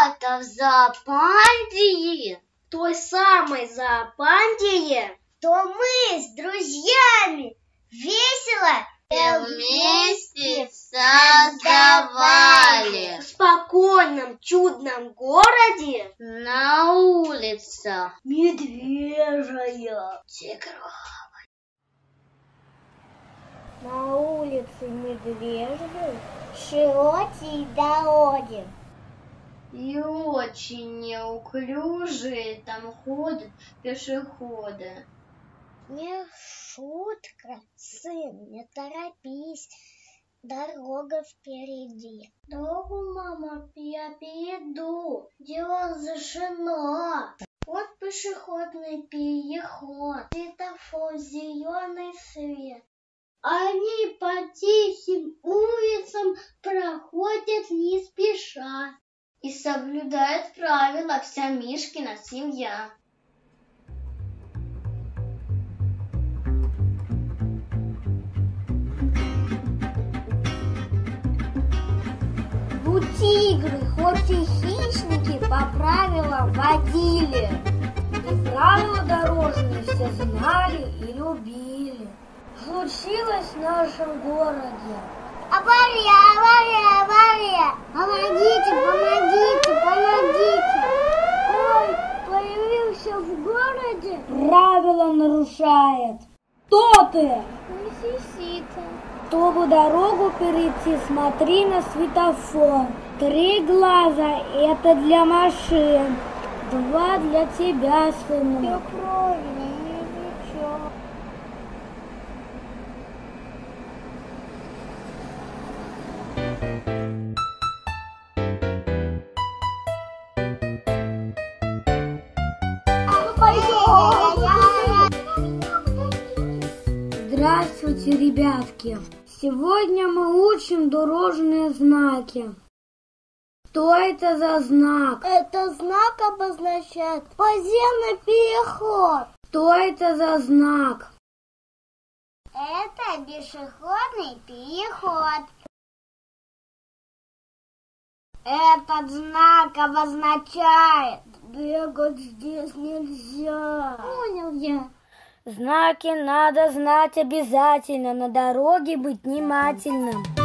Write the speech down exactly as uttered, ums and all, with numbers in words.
ребята в зоопандии, той самой зоопандии, то мы с друзьями весело вместе создавали в спокойном чудном городе на улицах медвежья, тигровой. На улице Медвежьей широкие дороги. И очень неуклюжие там ходят пешеходы. Не шутка, сын, не торопись, дорога впереди. Дорогу, мама, я перейду, дело завершено. Вот пешеходный переход, светофор, зеленый свет. Они по тихим улицам проходят не спеша. И соблюдает правила вся Мишкина семья. Ну, тигры, хоть и хищники, по правилам водили. И правила дорожные все знали и любили. Случилось в нашем городе. Авария, авария, авария! Помогите, помогите, помогите! Ой, появился в городе. Правила нарушает. Кто ты? Лисица. Чтобы дорогу перейти, смотри на светофор. Три глаза – это для машин, два для тебя, сынок. Все правильно, не изучал. Здравствуйте, ребятки! Сегодня мы учим дорожные знаки. Что это за знак? Это знак обозначает подземный переход. Что это за знак? Это пешеходный переход. Этот знак обозначает бегать здесь нельзя. Понял я. Знаки надо знать обязательно, на дороге быть внимательным.